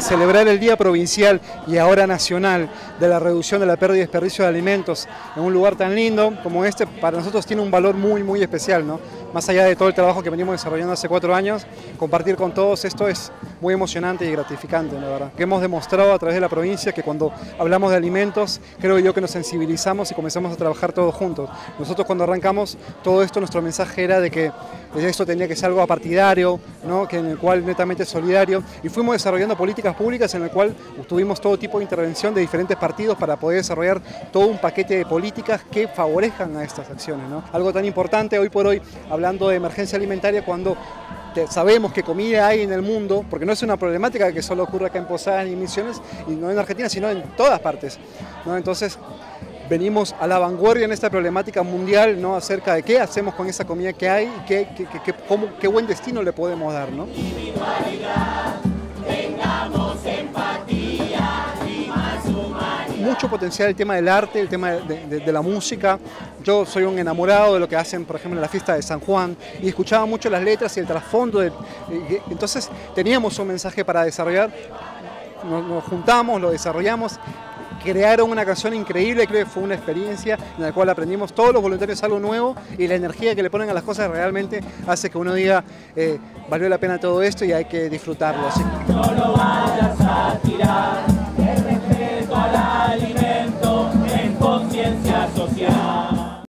celebrar el Día Provincial y ahora Nacional de la reducción de la pérdida y desperdicio de alimentos en un lugar tan lindo como este, para nosotros tiene un valor muy especial, ¿no? Más allá de todo el trabajo que venimos desarrollando hace 4 años, compartir con todos esto es muy emocionante y gratificante, la verdad. Que hemos demostrado a través de la provincia que cuando hablamos de alimentos, creo yo que nos sensibilizamos y comenzamos a trabajar todos juntos. Nosotros cuando arrancamos todo esto, nuestro mensaje era de que esto tenía que ser algo apartidario, ¿no? Que en el cual netamente solidario, y fuimos desarrollando políticas públicas en el cual tuvimos todo tipo de intervención de diferentes partidos para poder desarrollar todo un paquete de políticas que favorezcan a estas acciones, ¿no? Algo tan importante hoy por hoy, hablando de emergencia alimentaria, cuando sabemos que comida hay en el mundo, porque no es una problemática que solo ocurre acá en Posadas y Misiones, y no en Argentina, sino en todas partes, ¿no? Entonces, venimos a la vanguardia en esta problemática mundial, ¿no? Acerca de qué hacemos con esa comida que hay y qué buen destino le podemos dar, ¿no? Mucho potencial el tema del arte, el tema de la música. Yo soy un enamorado de lo que hacen, por ejemplo, en la fiesta de San Juan, y escuchaba mucho las letras y el trasfondo. Entonces teníamos un mensaje para desarrollar, nos juntamos, lo desarrollamos, crearon una canción increíble, creo que fue una experiencia en la cual aprendimos todos los voluntarios algo nuevo, y la energía que le ponen a las cosas realmente hace que uno diga, valió la pena todo esto y hay que disfrutarlo. Así. No lo vayas a tirar.